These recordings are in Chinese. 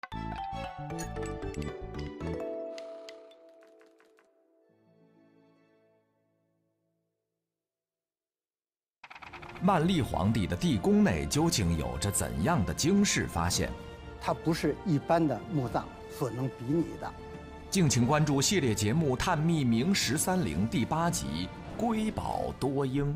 万历皇帝的地宫内究竟有着怎样的惊世发现？ 它不是一般的墓葬所能比拟的。 敬请关注系列节目《探秘明13陵》第8集《瑰宝多英》。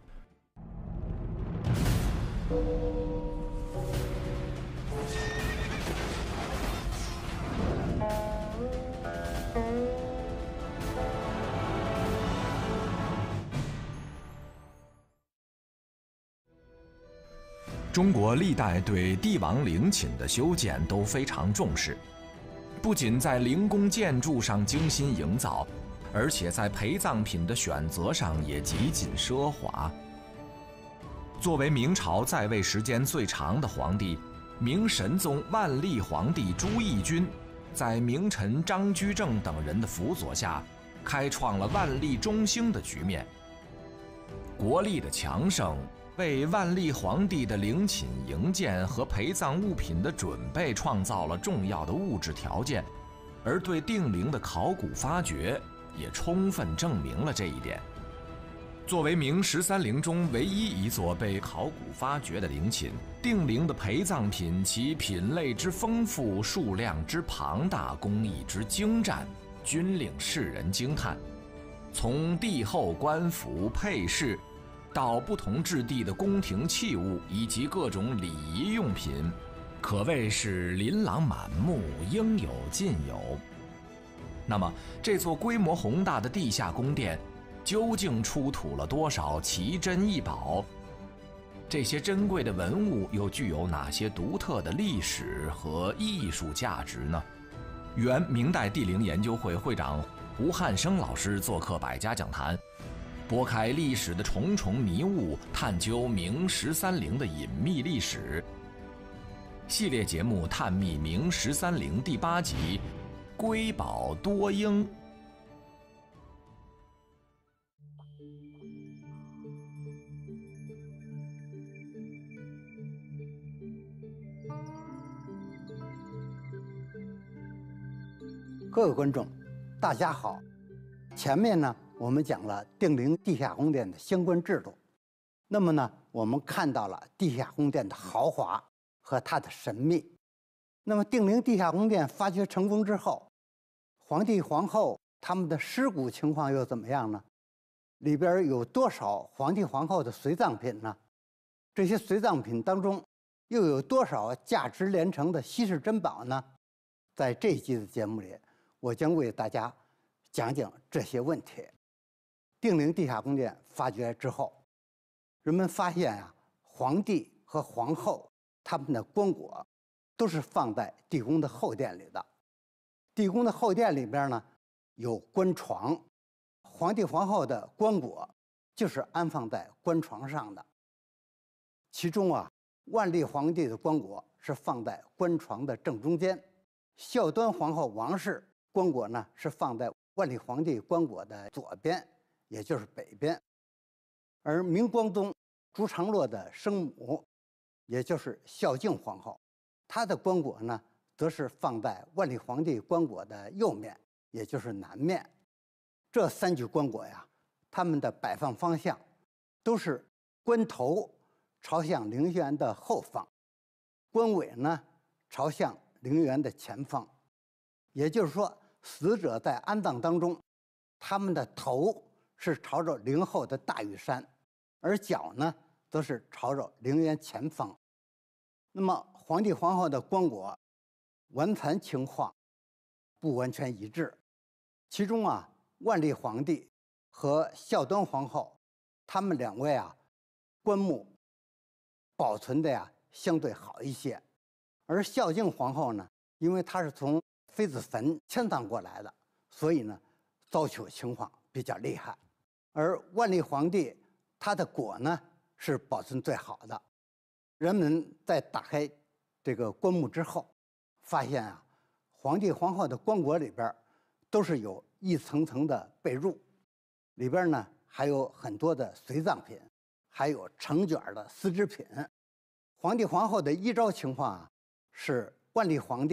中国历代对帝王陵寝的修建都非常重视，不仅在陵宫建筑上精心营造，而且在陪葬品的选择上也极尽奢华。作为明朝在位时间最长的皇帝，明神宗万历皇帝朱翊钧，在名臣张居正等人的辅佐下，开创了万历中兴的局面。国力的强盛为万历皇帝的陵寝营建和陪葬物品的准备创造了重要的物质条件，而对定陵的考古发掘也充分证明了这一点。作为明13陵中唯一一座被考古发掘的陵寝，定陵的陪葬品其品类之丰富、数量之庞大、工艺之精湛，均令世人惊叹。从帝后官服、配饰，到不同质地的宫廷器物以及各种礼仪用品，可谓是琳琅满目，应有尽有。那么，这座规模宏大的地下宫殿，究竟出土了多少奇珍异宝？这些珍贵的文物又具有哪些独特的历史和艺术价值呢？原明代帝陵研究会会长胡汉生老师做客百家讲坛，拨开历史的重重迷雾，探究明13陵的隐秘历史。系列节目《探秘明13陵》第8集《瑰宝多英》。 各位观众，大家好。前面呢，我们讲了定陵地下宫殿的相关制度。那么呢，我们看到了地下宫殿的豪华和它的神秘。那么定陵地下宫殿发掘成功之后，皇帝皇后他们的尸骨情况又怎么样呢？里边有多少皇帝皇后的随葬品呢？这些随葬品当中又有多少价值连城的稀世珍宝呢？在这一集的节目里，我将为大家讲讲这些问题。定陵地下宫殿发掘之后，人们发现啊，皇帝和皇后他们的棺椁都是放在地宫的后殿里的。地宫的后殿里边呢，有棺床，皇帝皇后的棺椁就是安放在棺床上的。其中啊，万历皇帝的棺椁是放在棺床的正中间，孝端皇后王氏棺椁呢是放在万历皇帝棺椁的左边，也就是北边。而明光宗朱常洛的生母，也就是孝敬皇后，她的棺椁呢则是放在万历皇帝棺椁的右面，也就是南面。这3具棺椁呀，它们的摆放方向都是棺头朝向陵园的后方，棺尾呢朝向陵园的前方。也就是说，死者在安葬当中，他们的头是朝着陵后的大屿山，而脚呢则是朝着陵园前方。那么皇帝皇后的棺椁完残情况不完全一致，其中啊，万历皇帝和孝端皇后他们2位啊，棺木保存的呀相对好一些。而孝敬皇后呢，因为她是从妃子坟迁葬过来的，所以呢糟朽情况比较厉害。而万历皇帝他的椁呢是保存最好的。人们在打开这个棺木之后，发现啊，皇帝皇后的棺椁里边都是有一层层的被褥，里边呢还有很多的随葬品，还有成卷的丝织品。皇帝皇后的衣着情况啊，是万历皇帝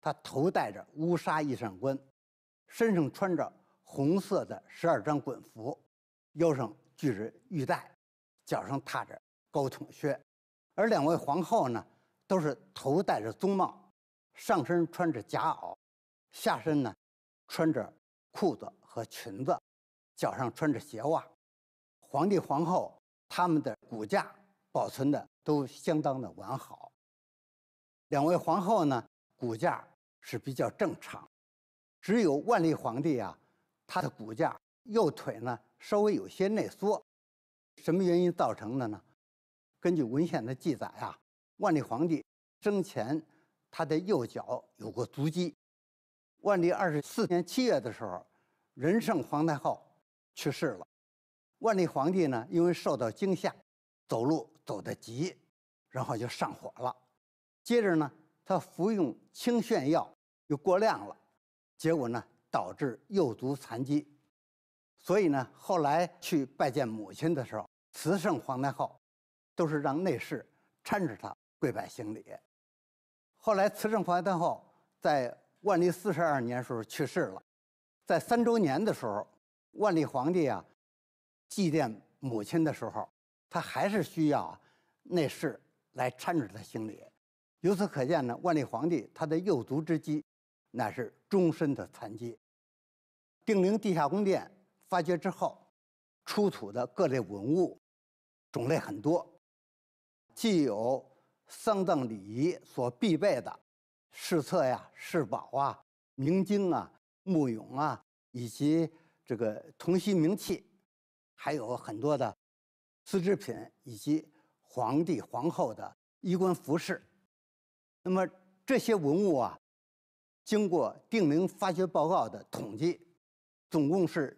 他头戴着乌纱衣裳冠，身上穿着红色的12张衮服，腰上系着玉带，脚上踏着高筒靴。而两位皇后呢，都是头戴着棕帽，上身穿着夹袄，下身呢穿着裤子和裙子，脚上穿着鞋袜。皇帝皇后他们的骨架保存的都相当的完好。两位皇后呢，骨架是比较正常，只有万历皇帝啊，他的骨架右腿呢稍微有些内缩。什么原因造成的呢？根据文献的记载啊，万历皇帝生前他的右脚有过足疾。万历24年7月的时候，仁圣皇太后去世了。万历皇帝呢，因为受到惊吓，走路走得急，然后就上火了。接着呢，他服用清眩药又过量了，结果呢导致右足残疾。所以呢，后来去拜见母亲的时候，慈圣皇太后都是让内侍搀着他跪拜行礼。后来慈圣皇太后在万历42年时候去世了，在3周年的时候，万历皇帝啊祭奠母亲的时候，他还是需要内侍来搀着他行礼。由此可见呢，万历皇帝他的右足之疾乃是终身的残疾。定陵地下宫殿发掘之后，出土的各类文物种类很多，既有丧葬礼仪所必备的饰册呀、饰宝啊、明经啊、木俑啊，以及这个铜锡名器，还有很多的丝织品以及皇帝皇后的衣冠服饰。那么这些文物啊，经过定陵发掘报告的统计，总共是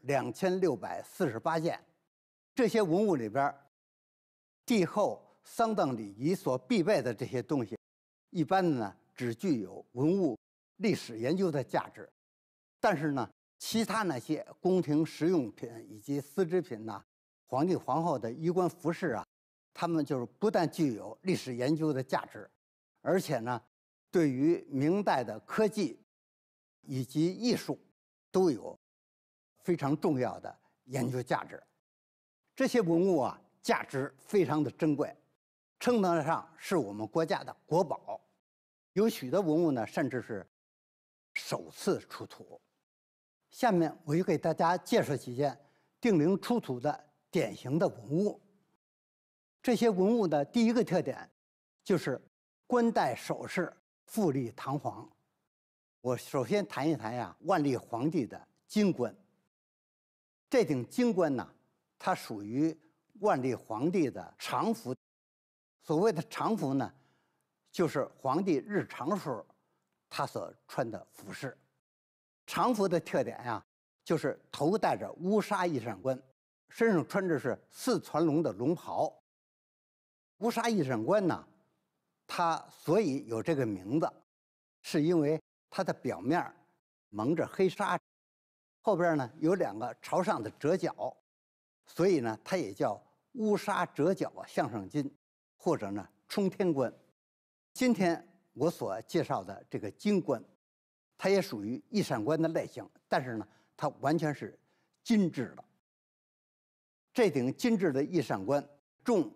2648件。这些文物里边，帝后丧葬礼仪所必备的这些东西，一般的呢只具有文物历史研究的价值，但是呢，其他那些宫廷实用品以及丝织品呐、皇帝皇后的衣冠服饰啊，它们就是不但具有历史研究的价值，而且呢，对于明代的科技以及艺术都有非常重要的研究价值。这些文物啊，价值非常的珍贵，称得上是我们国家的国宝。有许多文物呢，甚至是首次出土。下面我就给大家介绍几件定陵出土的典型的文物。这些文物的第一个特点就是冠带首饰富丽堂皇。我首先谈一谈呀，万历皇帝的金冠。这顶金冠呢，它属于万历皇帝的常服。所谓的常服呢，就是皇帝日常时候他所穿的服饰。常服的特点呀，就是头戴着乌纱衣裳冠，身上穿着是4攒龙的龙袍。乌纱衣裳冠呢，它所以有这个名字，是因为它的表面蒙着黑纱，后边呢有2个朝上的折角，所以呢它也叫乌纱折角项上金，或者呢冲天冠。今天我所介绍的这个金冠，它也属于衣裳冠的类型，但是呢它完全是金制的。这顶金制的衣裳冠重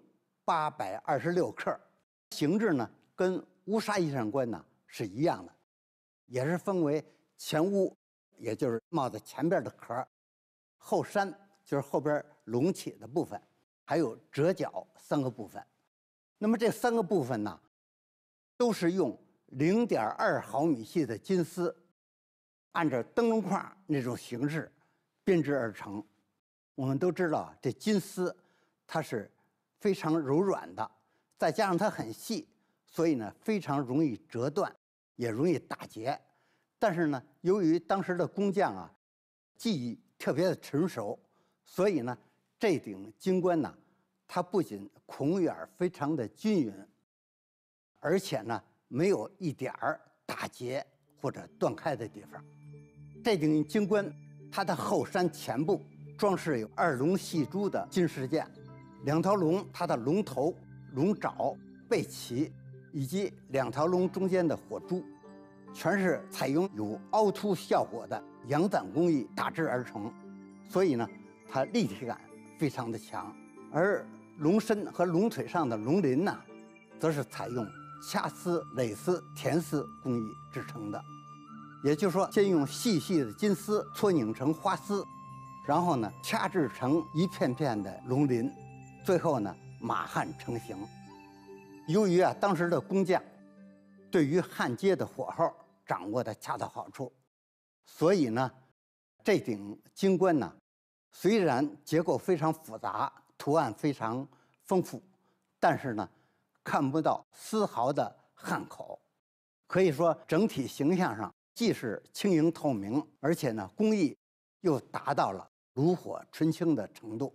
826克，形制呢跟乌纱衣裳冠呢是一样的，也是分为前乌，也就是帽子前边的壳，后衫就是后边隆起的部分，还有折角3个部分。那么这3个部分呢，都是用0.2毫米细的金丝，按照灯笼框那种形式编织而成。我们都知道，这金丝它是非常柔软的，再加上它很细，所以呢非常容易折断，也容易打结。但是呢，由于当时的工匠啊技艺特别的成熟，所以呢这顶金冠呢，它不仅孔眼非常的均匀，而且呢没有一点儿打结或者断开的地方。这顶金冠，它的后衫前部装饰有2龙戏珠的金饰件，2条龙它的龙头、龙爪、背鳍，以及2条龙中间的火珠。 全是采用有凹凸效果的阳伞工艺打制而成，所以呢，它立体感非常的强。而龙身和龙腿上的龙鳞呢，则是采用掐丝、蕾丝、填丝工艺制成的。也就是说，先用细细的金丝搓拧成花丝，然后呢掐制成一片片的龙鳞，最后呢马焊成型。由于当时的工匠对于焊接的火候掌握的恰到好处，所以呢这顶金冠呢虽然结构非常复杂，图案非常丰富，但是呢看不到丝毫的焊口，可以说整体形象上既是轻盈透明，而且呢工艺又达到了炉火纯青的程度。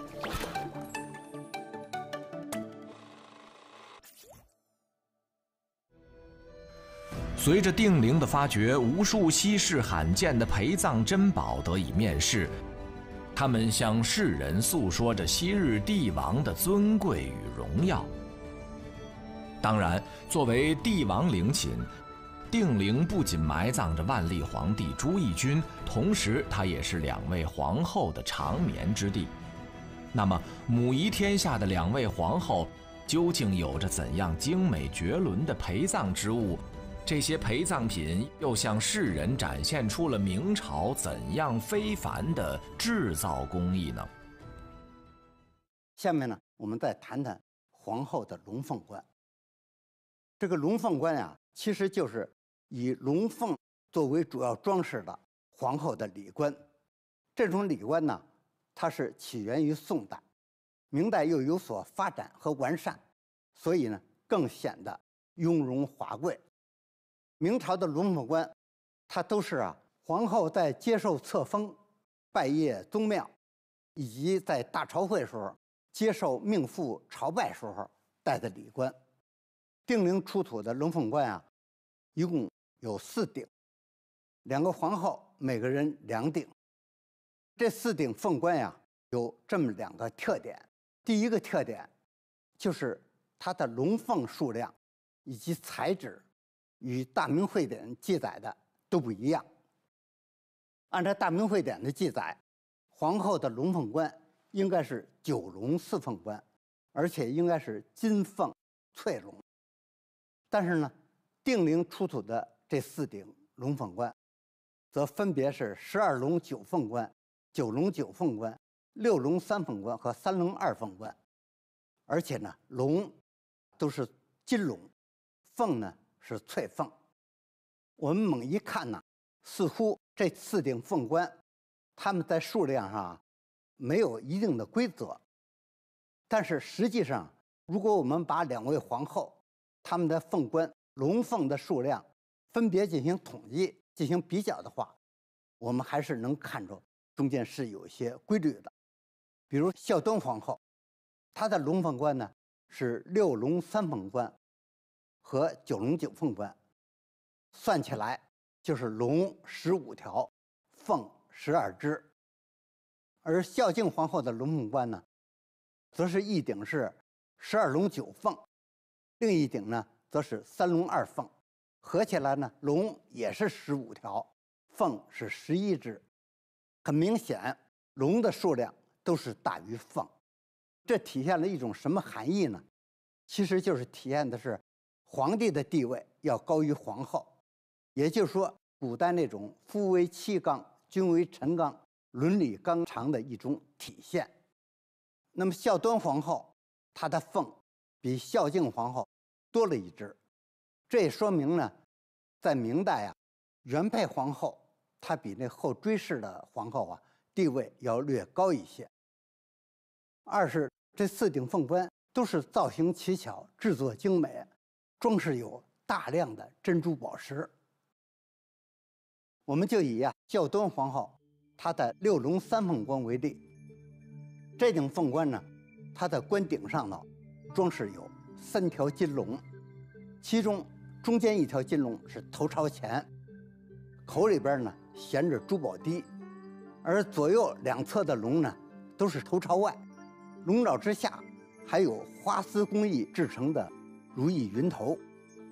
随着定陵的发掘，无数稀世罕见的陪葬珍宝得以面世，他们向世人诉说着昔日帝王的尊贵与荣耀。当然，作为帝王陵寝，定陵不仅埋葬着万历皇帝朱翊钧，同时它也是2位皇后的长眠之地。那么，母仪天下的2位皇后究竟有着怎样精美绝伦的陪葬之物？这些陪葬品又向世人展现出了明朝怎样非凡的制造工艺呢？ 下面呢，我们再谈谈皇后的龙凤冠。这个龙凤冠啊，其实就是以龙凤作为主要装饰的皇后的礼冠。这种礼冠呢，它是起源于宋代，明代又有所发展和完善，所以呢，更显得雍容华贵。明朝的龙凤冠，它都是皇后在接受册封、拜谒宗庙，以及在大朝会时候接受命妇朝拜时候戴的礼冠。定陵出土的龙凤冠一共有4顶，2个皇后每个人2顶。这4顶凤冠有这么2个特点。第一个特点就是它的龙凤数量以及材质与《大明会典》记载的都不一样。按照《大明会典》的记载，皇后的龙凤冠应该是9龙4凤冠，而且应该是金凤翠龙。但是呢，定陵出土的这4顶龙凤冠，则分别是12龙9凤冠、9龙9凤冠、6龙3凤冠和3龙2凤冠，而且呢，龙都是金龙，凤呢是翠凤。我们猛一看呢，似乎这4顶凤冠，它们在数量上没有一定的规则，但是实际上，如果我们把2位皇后她们的凤冠龙凤的数量分别进行统计、进行比较的话，我们还是能看出中间是有一些规律的。比如孝端皇后，她的龙凤冠呢是6龙3凤冠和9龙9凤冠，算起来就是龙15条，凤12只。而孝敬皇后的龙凤冠呢，则是一顶是12龙9凤，另一顶呢则是3龙2凤，合起来呢龙也是15条，凤是11只。很明显，龙的数量都是大于凤。这体现了一种什么含义呢？其实就是体现的是皇帝的地位要高于皇后，也就是说，古代那种夫为妻纲、君为臣纲、伦理纲常的一种体现。那么孝端皇后，她的凤比孝敬皇后多了一只，这也说明呢，在明代原配皇后她比那后追谥的皇后地位要略高一些。二是这4顶凤冠都是造型奇巧、制作精美，装饰有大量的珍珠宝石。我们就以孝端皇后她的6龙3凤冠为例，这顶凤冠呢，它的冠顶上头装饰有3条金龙，其中中间1条金龙是头朝前，口里边呢衔着珠宝滴，而左右2侧的龙呢都是头朝外，龙爪之下还有花丝工艺制成的如意云头。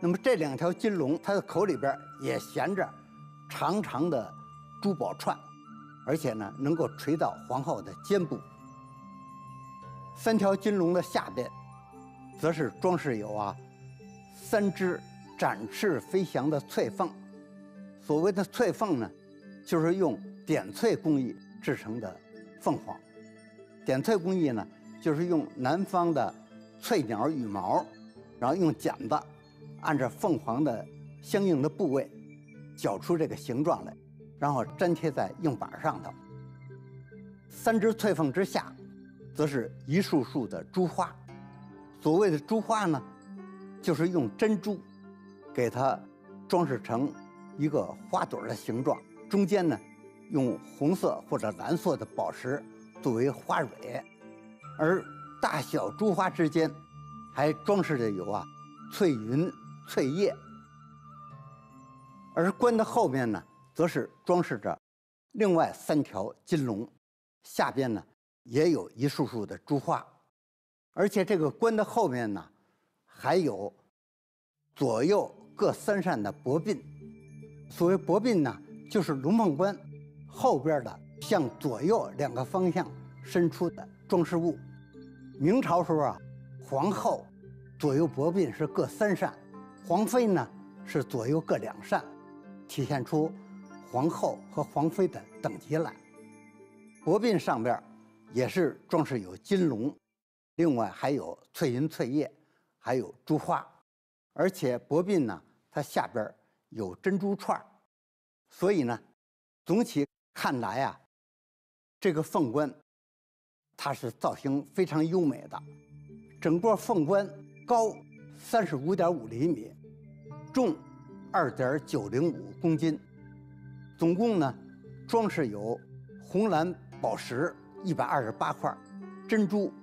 那么这2条金龙，它的口里边也衔着长长的珠宝串，而且呢能够垂到皇后的肩部。3条金龙的下边，则是装饰有3只展翅飞翔的翠凤。所谓的翠凤呢，就是用点翠工艺制成的凤凰。点翠工艺呢，就是用南方的翠鸟羽毛，然后用剪子按照凤凰的相应的部位绞出这个形状来，然后粘贴在硬板上头。3只翠凤之下，则是一束束的珠花。所谓的珠花呢，就是用珍珠给它装饰成一个花朵的形状，中间呢用红色或者蓝色的宝石作为花蕊，而大小珠花之间还装饰着有翠云、翠叶。而冠的后面呢，则是装饰着另外3条金龙，下边呢也有一束束的珠花。而且这个冠的后面呢，还有左右各3扇的薄鬓。所谓薄鬓呢，就是龙凤冠后边的向左右2个方向伸出的装饰物。明朝时候皇后左右薄鬓是各3扇，皇妃呢是左右各2扇，体现出皇后和皇妃的等级来。薄鬓上边也是装饰有金龙，另外还有翠云、翠叶，还有珠花。而且薄鬓呢，它下边有珍珠串，所以呢，总体看来这个凤冠它是造型非常优美的。整个凤冠高35.5厘米，重2.905公斤，总共呢装饰有红蓝宝石128块，珍珠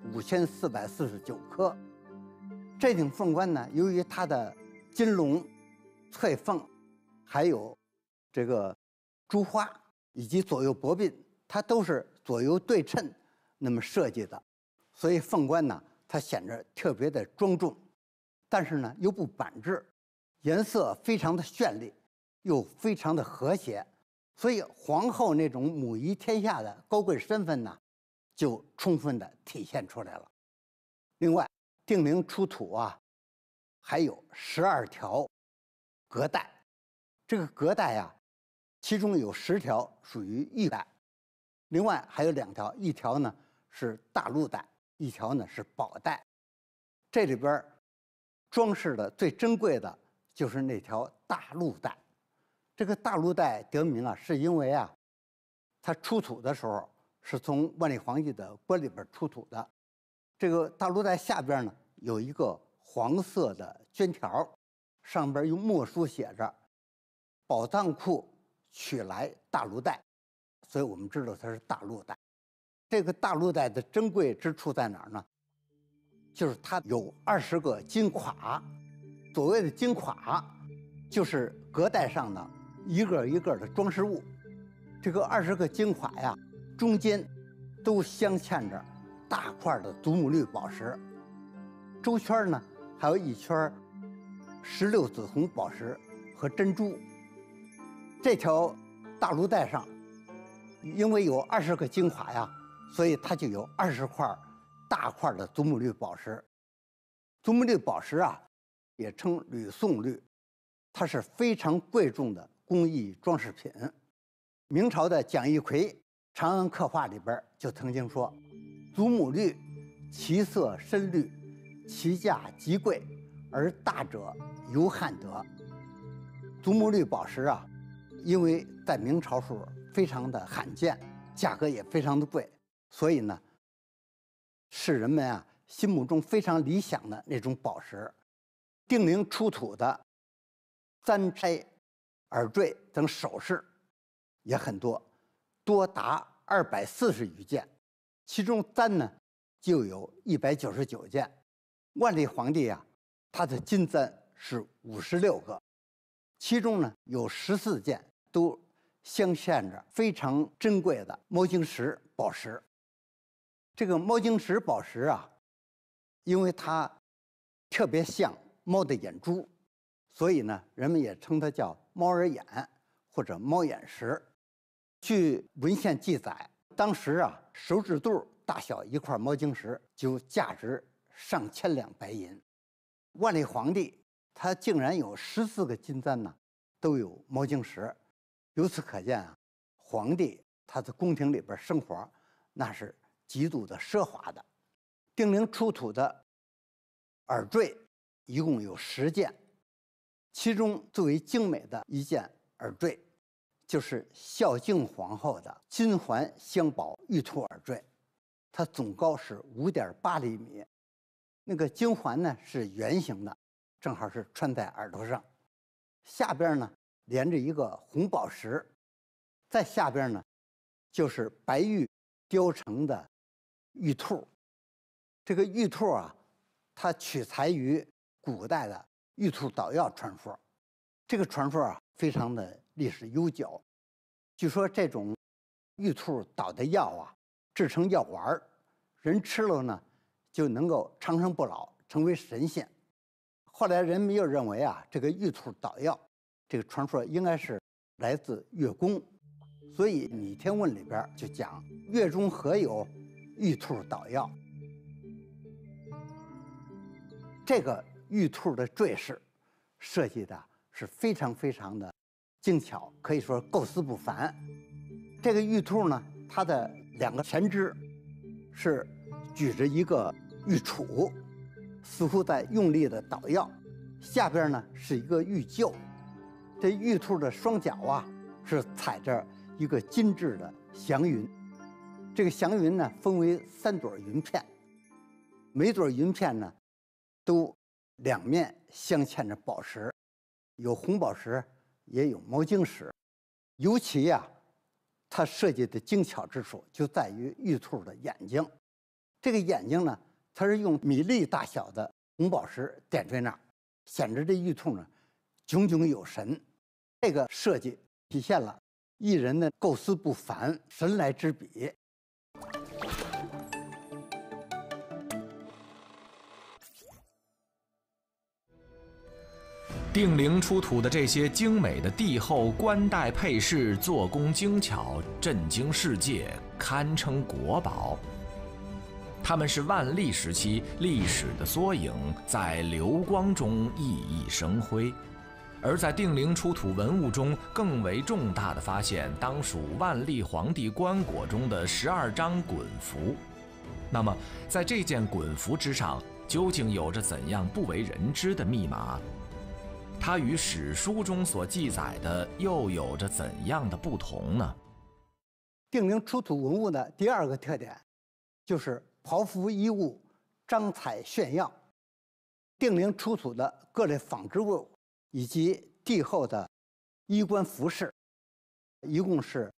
5449颗。这顶凤冠呢，由于它的金龙、翠凤，还有这个珠花以及左右薄鬓，它都是左右对称那么设计的，所以凤冠呢，它显得特别的庄重，但是呢又不板滞，颜色非常的绚丽，又非常的和谐，所以皇后那种母仪天下的高贵身份呢，就充分的体现出来了。另外，定陵出土还有12条革带，这个革带其中有10条属于玉带，另外还有2条，一条呢是大陆带，一条呢是宝带。这里边装饰的最珍贵的就是那条大陆带。这个大陆带得名是因为它出土的时候是从万历皇帝的棺里边出土的。这个大陆带下边呢有一个黄色的绢条，上边用墨书写着“宝藏库取来大陆带”，所以我们知道它是大陆带。这个大陆带的珍贵之处在哪儿呢？就是它有20个金垮。所谓的金垮，就是革带上的一个一个的装饰物。这个20个金垮中间都镶嵌着大块的祖母绿宝石，周圈呢还有一圈16紫红宝石和珍珠。这条大陆带上，因为有20个金垮所以它就有20块大块的祖母绿宝石。祖母绿宝石也称吕宋绿，它是非常贵重的工艺装饰品。明朝的蒋一奎《长安刻画》里边就曾经说：“祖母绿，其色深绿，其价极贵，而大者犹罕得。”祖母绿宝石因为在明朝时候非常的罕见，价格也非常的贵，所以呢，是人们心目中非常理想的那种宝石。定陵出土的簪钗、耳坠等首饰也很多，多达240余件，其中簪呢就有199件。万历皇帝他的金簪是56个，其中呢有14件都镶嵌着非常珍贵的猫晶石宝石。这个猫晶石宝石因为它特别像猫的眼珠， 所以呢，人们也称它叫猫耳眼或者猫眼石。据文献记载，当时啊，手指肚大小一块毛晶石就价值上千两白银。万历皇帝他竟然有14个金簪呢，都有毛晶石。由此可见啊，皇帝他在宫廷里边生活，那是极度的奢华的。定陵出土的耳坠一共有10件，其中最为精美的一件耳坠，就是孝敬皇后的金环镶宝玉兔耳坠，它总高是5.8厘米。那个金环呢是圆形的，正好是穿在耳朵上，下边呢连着一个红宝石，在下边呢就是白玉雕成的玉兔。这个玉兔啊，它取材于古代的玉兔捣药传说。这个传说啊，非常的历史悠久。据说这种玉兔捣的药啊，制成药丸，人吃了呢，就能够长生不老，成为神仙。后来人们又认为啊，这个玉兔捣药这个传说应该是来自乐宫，所以《拟天问》里边就讲乐中何有玉兔捣药。这个玉兔的坠饰设计的是非常非常的精巧，可以说构思不凡。这个玉兔呢，它的2个前肢是举着一个玉杵，似乎在用力的捣药，下边呢是一个玉臼。这玉兔的双脚啊是踩着一个精致的祥云，这个祥云呢分为3朵云片，每朵云片呢都2面镶嵌着宝石，有红宝石，也有毛晶石。尤其呀，它设计的精巧之处就在于玉兔的眼睛。这个眼睛呢，它是用米粒大小的红宝石点缀那儿，显得这玉兔呢炯炯有神。这个设计体现了艺人的构思不凡、神来之笔。 定陵出土的这些精美的帝后冠带配饰，做工精巧，震惊世界，堪称国宝。它们是万历时期历史的缩影，在流光中熠熠生辉。而在定陵出土文物中，更为重大的发现，当属万历皇帝棺椁中的12张衮符。那么，在这件衮符之上，究竟有着怎样不为人知的密码？它与史书中所记载的又有着怎样的不同呢？ 定陵出土文物的第2个特点，就是袍服衣物张彩炫耀。定陵出土的各类纺织物以及帝后的衣冠服饰，一共是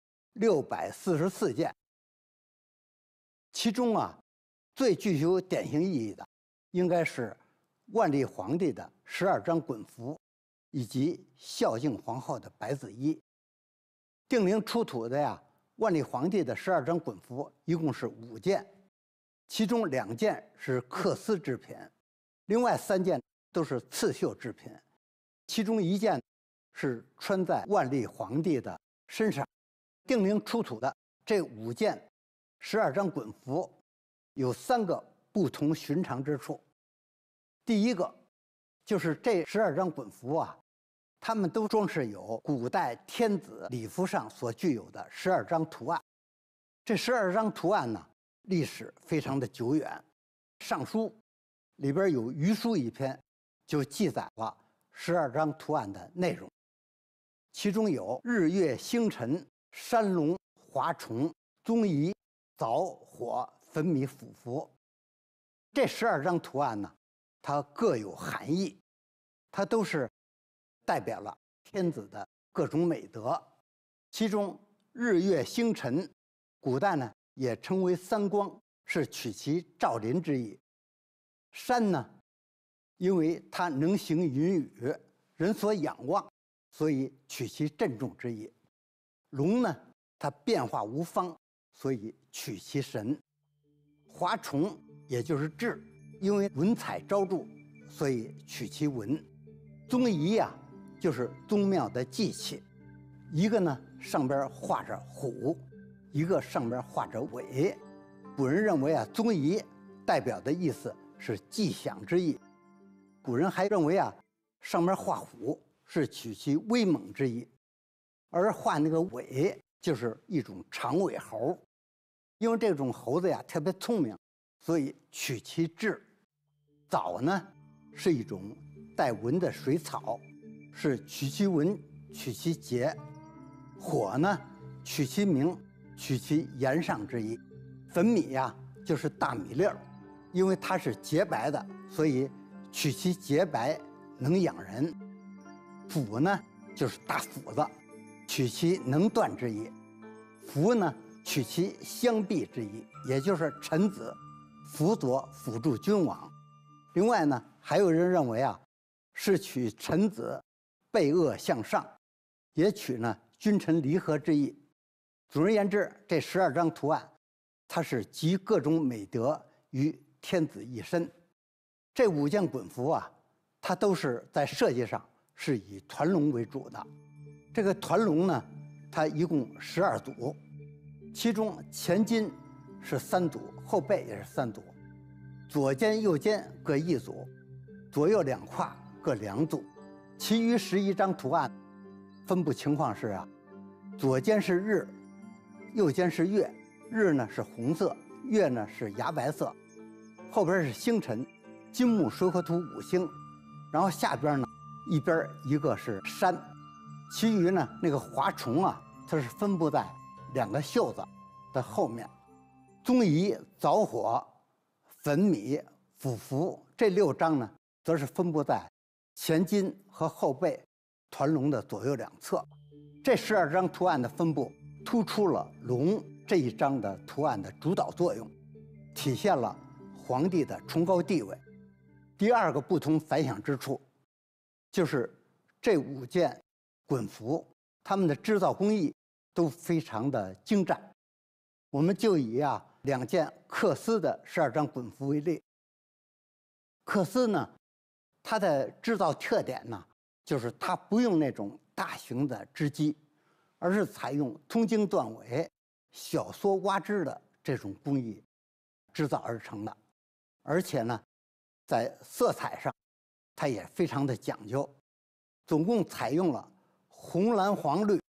644件。其中啊，最具有典型意义的，应该是万历皇帝的12张衮服，以及孝敬皇后的白子衣。定陵出土的呀，万历皇帝的12张衮服一共是5件，其中2件是缂丝制品，另外3件都是刺绣制品。其中1件是穿在万历皇帝的身上。定陵出土的这5件12张衮服有3个不同寻常之处。第一个就是这12张衮服啊，它们都装饰有古代天子礼服上所具有的12张图案。这12张图案呢，历史非常的久远，《尚书》里边有余书一篇，就记载了12张图案的内容，其中有日月星辰、山龙、华虫、宗仪、藻、火、粉米、斧符。这12张图案呢，它各有含义，它都是代表了天子的各种美德。其中日月星辰，古代呢也称为三光，是取其照临之意。山呢，因为它能行云雨，人所仰望，所以取其郑重之意。龙呢，它变化无方，所以取其神。华虫也就是雉，因为文采昭著，所以取其文。 宗仪呀，就是宗庙的祭器，一个呢上边画着虎，一个上边画着尾。古人认为啊，宗仪代表的意思是吉祥之意。古人还认为啊，上面画虎是取其威猛之意，而画那个尾就是一种长尾猴。因为这种猴子呀特别聪明，所以取其志。枣呢是一种带纹的水草，是取其纹，取其节。火呢取其明，取其炎上之意。粉米呀就是大米粒儿，因为它是洁白的，所以取其洁白，能养人。斧呢就是大斧子，取其能断之意。辅呢取其相避之意，也就是臣子辅佐辅助君王。另外呢，还有人认为啊，是取臣子背恶向上，也取呢君臣离合之意。总而言之，这12张图案，它是集各种美德于天子一身。这5件衮服啊，它都是在设计上是以团龙为主的。这个团龙呢，它一共12组，其中前襟是3组，后背也是3组，左肩右肩各1组，左右2胯各2组。其余11张图案分布情况是啊，左肩是日，右肩是月，日呢是红色，月呢是牙白色，后边是星辰，金木水火土5星，然后下边呢一边一个是山，其余呢那个华虫啊，它是分布在2个袖子的后面。宗仪、枣火、粉米、斧符这6张呢，则是分布在前襟和后背团龙的左右2侧。这12张图案的分布突出了龙这一章的图案的主导作用，体现了皇帝的崇高地位。第2个不同凡响之处，就是这5件衮服，它们的制造工艺都非常的精湛。我们就以2件缂丝的12张衮服为例。缂丝呢，它的制造特点呢，就是它不用那种大型的织机，而是采用通经断纬、小梭挖织的这种工艺制造而成的。而且呢，在色彩上，它也非常的讲究，总共采用了红、蓝、黄、绿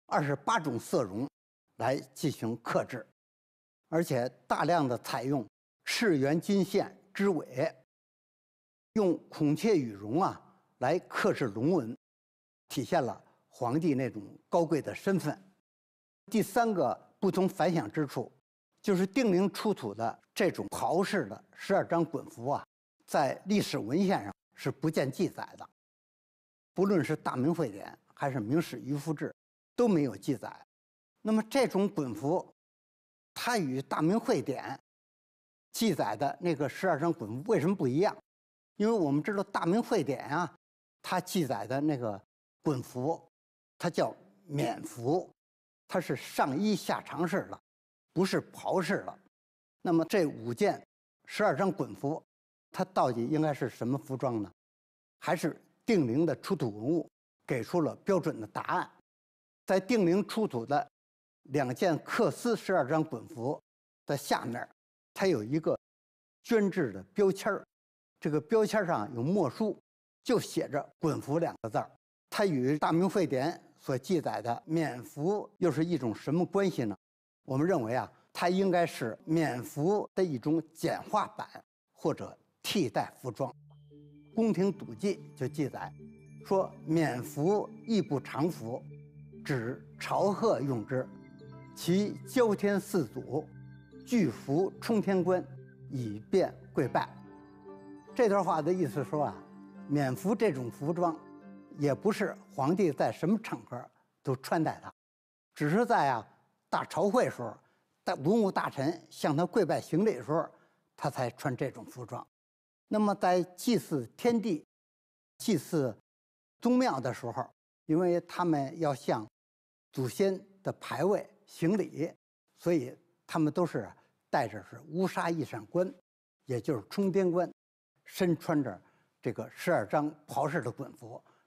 28种色绒来进行刻制，而且大量的采用赤圆金线织尾，用孔雀羽绒来刻制龙纹，体现了皇帝那种高贵的身份。第3个不同凡响之处，就是定陵出土的这种袍式的12张衮服在历史文献上是不见记载的，不论是《大明会典》还是《明史渔夫志》都没有记载。那么这种衮服，它与《大明会典》记载的那个12张衮服为什么不一样？因为我们知道《大明会典》它记载的那个衮服，它叫冕服，它是上衣下长式的，不是袍式的。那么这5件12张衮服，它到底应该是什么服装呢？还是定陵的出土文物给出了标准的答案。在定陵出土的2件缂丝12张衮服的下面，它有一个捐制的标签儿，这个标签上有墨书，就写着“衮服”2个字儿。它与《大明会典》所记载的冕服又是一种什么关系呢？我们认为它应该是冕服的一种简化版或者替代服装。《宫廷赌记》就记载说，冕服亦不常服，指朝贺用之，其交天4组，具服冲天冠，以便跪拜。这段话的意思说冕服这种服装也不是皇帝在什么场合都穿戴它，只是在大朝会时候，文武大臣向他跪拜行礼的时候，他才穿这种服装。那么在祭祀天地、祭祀宗庙的时候，因为他们要向祖先的牌位行礼，所以他们都是戴着是乌纱一闪冠，也就是冲天冠，身穿着这个12张袍式的衮服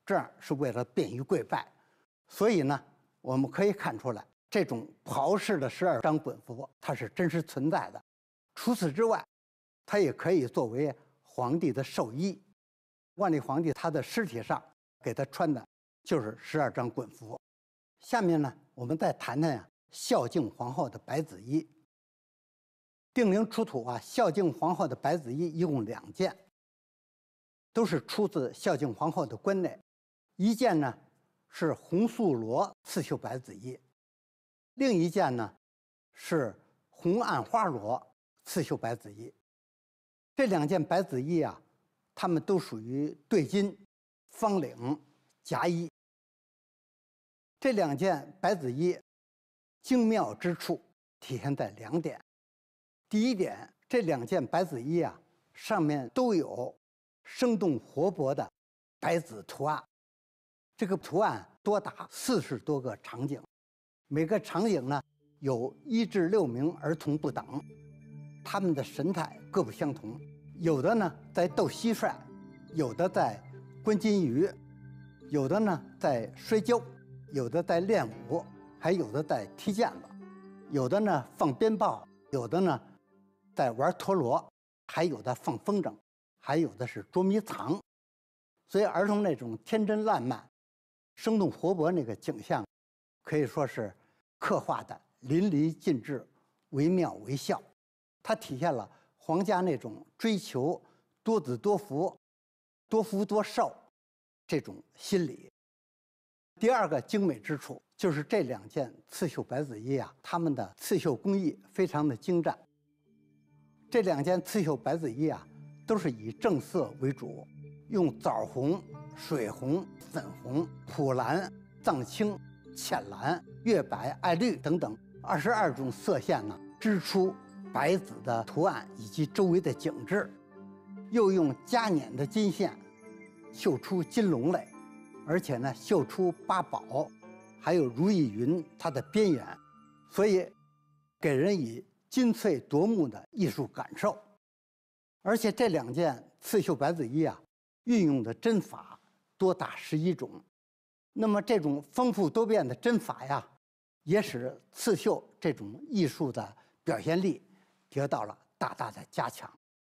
这样是为了便于跪拜。所以呢，我们可以看出来，这种袍式的12张滚符，它是真实存在的。除此之外，它也可以作为皇帝的寿衣。万历皇帝他的尸体上给他穿的就是12张滚符。下面呢，我们再谈谈孝敬皇后的白子衣。定陵出土孝敬皇后的白子衣一共2件，都是出自孝敬皇后的棺内。一件呢是红素罗刺绣白子衣，另一件呢是红暗花罗刺绣白子衣。这2件白子衣它们都属于对襟、方领、夹衣。这2件白子衣精妙之处体现在2点。第一点，这2件白子衣上面都有生动活泼的白子图案。这个图案多达40多个场景，每个场景呢有1至6名儿童不等，他们的神态各不相同，有的呢在斗蟋蟀，有的在观金鱼，有的呢在摔跤，有的在练武，还有的在踢毽子，有的呢放鞭炮，有的呢在玩陀螺，还有的放风筝，还有的是捉迷藏。所以儿童那种天真烂漫、生动活泼那个景象，可以说是刻画的淋漓尽致、惟妙惟肖。它体现了皇家那种追求多子多福、多福多寿这种心理。第二个精美之处就是这2件刺绣白子衣它们的刺绣工艺非常的精湛。这2件刺绣白子衣都是以正色为主，用枣红、水红、粉红、普蓝、藏青、浅蓝、月白、艾绿等等22种色线织出白子的图案以及周围的景致，又用加捻的金线绣出金龙来，而且呢绣出八宝，还有如意云它的边缘，所以给人以金翠夺目的艺术感受。而且这2件刺绣白子衣运用的针法多达11种。那么这种丰富多变的针法也使刺绣这种艺术的表现力得到了大大的加强。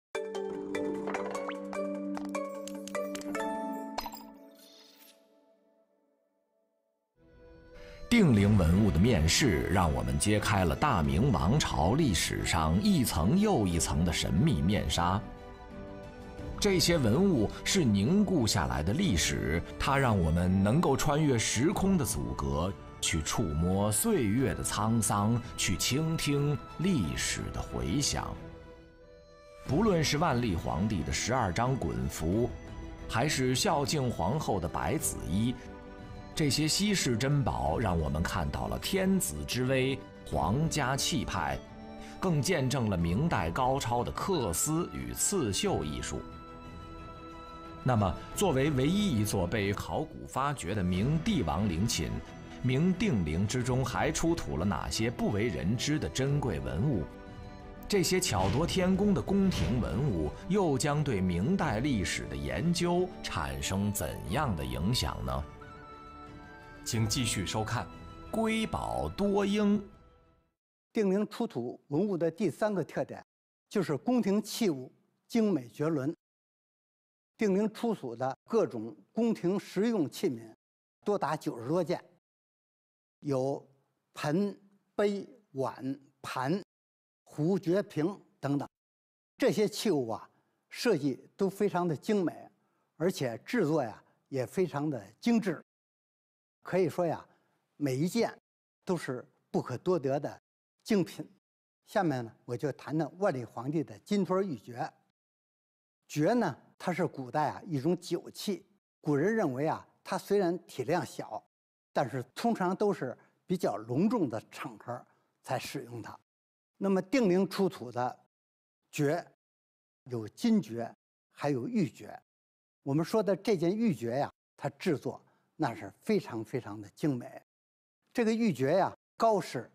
定陵文物的面世，让我们揭开了大明王朝历史上一层又一层的神秘面纱。这些文物是凝固下来的历史，它让我们能够穿越时空的阻隔，去触摸岁月的沧桑，去倾听历史的回响。不论是万历皇帝的12张滚符，还是孝敬皇后的白子衣，这些稀世珍宝让我们看到了天子之威、皇家气派，更见证了明代高超的缂丝与刺绣艺术。那么，作为唯一一座被考古发掘的明帝王陵寝，明定陵之中还出土了哪些不为人知的珍贵文物？这些巧夺天工的宫廷文物又将对明代历史的研究产生怎样的影响呢？请继续收看《瑰宝多英》。 定陵出土文物的第3个特点就是宫廷器物精美绝伦。定陵出土的各种宫廷实用器皿多达90多件，有盆、杯、碗、盘、壶、爵、瓶等等。这些器物设计都非常的精美，而且制作也非常的精致。可以说每一件都是不可多得的精品。下面呢，我就谈谈万历皇帝的金托玉珏。珏呢，它是古代一种酒器。古人认为它虽然体量小，但是通常都是比较隆重的场合才使用它。那么定陵出土的珏有金珏，还有玉珏。我们说的这件玉珏它制作那是非常非常的精美。这个玉珏高是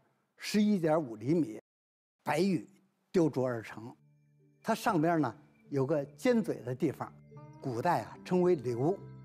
11.5厘米，白玉雕琢而成。它上边呢有个尖嘴的地方，古代称为瘤。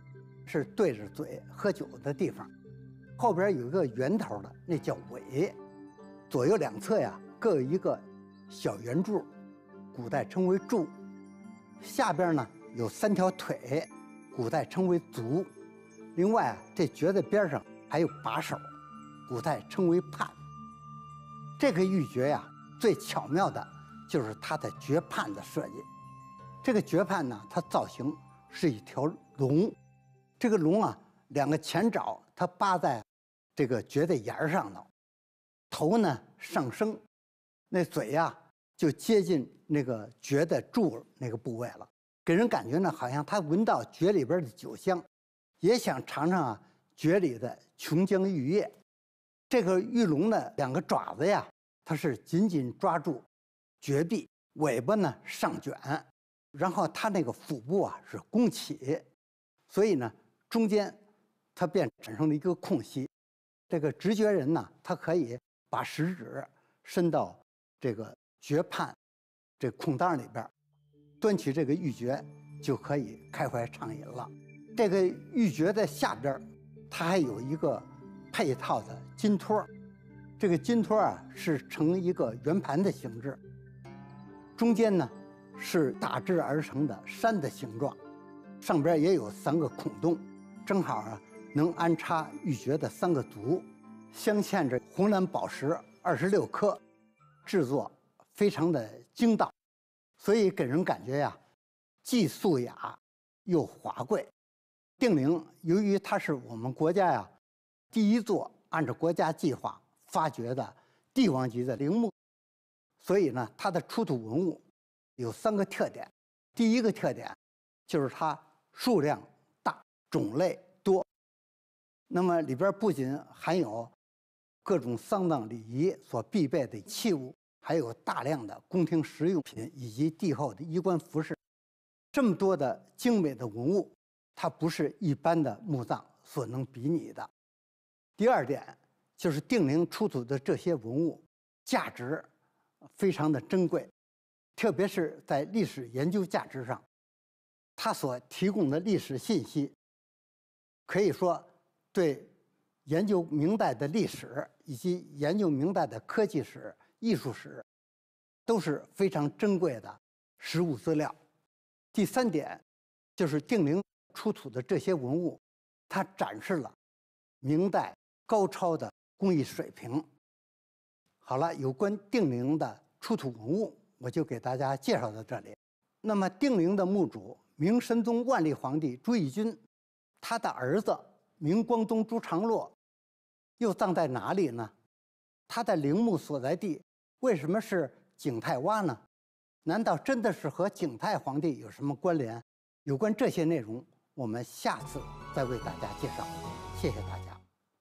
是对着嘴喝酒的地方，后边有一个圆头的，那叫尾，左右两侧呀各有一个小圆柱，古代称为柱。下边呢有3条腿，古代称为足。另外啊，这橛的边上还有把手，古代称为判。这个玉珏呀，最巧妙的就是它的橛判的设计。这个橛判呢，它造型是一条龙，这个龙啊，2个前爪它扒在这个橛的沿上头，头呢上升，那嘴呀就接近那个橛的柱那个部位了，给人感觉呢好像他闻到橛里边的酒香，也想尝尝啊橛里的琼浆玉液。这个玉龙的2个爪子呀，它是紧紧抓住橛壁，尾巴呢上卷，然后它那个腹部啊是弓起，所以呢中间它便产生了一个空隙。这个执橛人呢，他可以把食指伸到这个橛判这空当里边，端起这个玉珏就可以开怀畅饮了。这个玉珏的下边，它还有一个配套的金托，这个金托啊是呈一个圆盘的形制，中间呢是打制而成的山的形状，上边也有3个孔洞，正好啊能安插玉珏的3个足，镶嵌着红蓝宝石26颗，制作非常的精到，所以给人感觉呀，既素雅又华贵。定陵由于它是我们国家呀第一座按照国家计划发掘的帝王级的陵墓，所以呢，它的出土文物有3个特点。第一个特点就是它数量大，种类多。那么里边不仅含有各种丧葬礼仪所必备的器物，还有大量的宫廷实用品以及帝后的衣冠服饰。这么多的精美的文物，它不是一般的墓葬所能比拟的。第二点就是定陵出土的这些文物价值非常的珍贵，特别是在历史研究价值上，它所提供的历史信息，可以说对研究明代的历史以及研究明代的科技史、艺术史都是非常珍贵的实物资料。第3点就是定陵出土的这些文物，它展示了明代高超的工艺水平。好了，有关定陵的出土文物，我就给大家介绍到这里。那么定陵的墓主明神宗万历皇帝朱翊钧，他的儿子明光宗朱常洛又葬在哪里呢？他的陵墓所在地为什么是景泰洼呢？难道真的是和景泰皇帝有什么关联？有关这些内容，我们下次再为大家介绍。谢谢大家。